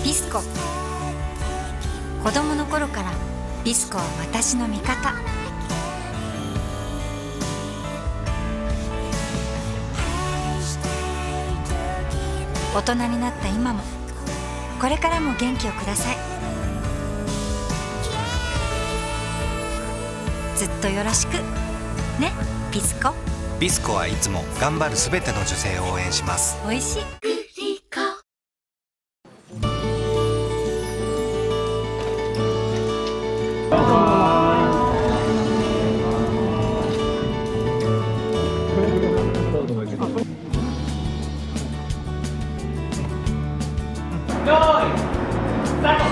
ビスコ。子供の頃からビスコは私の味方。大人になった今もこれからも元気をください。ずっとよろしくね、ビスコ。 ビスコはいつも頑張るすべての女性を応援します。 おいしい。 よーい、スタート。